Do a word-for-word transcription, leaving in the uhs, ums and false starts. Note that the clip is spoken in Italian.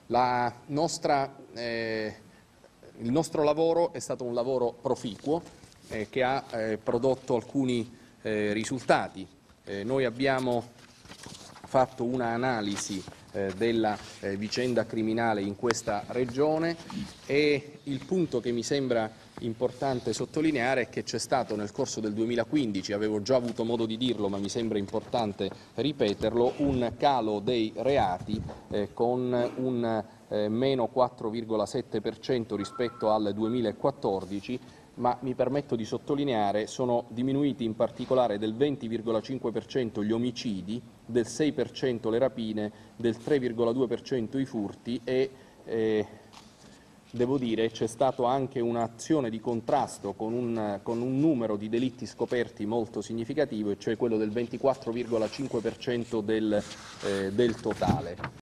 La nostra, eh, il nostro lavoro è stato un lavoro proficuo eh, che ha eh, prodotto alcuni eh, risultati. Eh, noi abbiamo fatto un'analisi eh, della eh, vicenda criminale in questa regione e il punto che mi sembra importante sottolineare è che c'è stato nel corso del duemilaquindici, avevo già avuto modo di dirlo ma mi sembra importante ripeterlo, un calo dei reati eh, con un eh, meno quattro virgola sette per cento rispetto al duemilaquattordici, ma mi permetto di sottolineare sono diminuiti in particolare del venti virgola cinque per cento gli omicidi, del sei per cento le rapine, del tre virgola due per cento i furti e eh, devo dire c'è stato anche un'azione di contrasto con un, con un numero di delitti scoperti molto significativo, e cioè quello del ventiquattro virgola cinque per cento del, eh, del totale.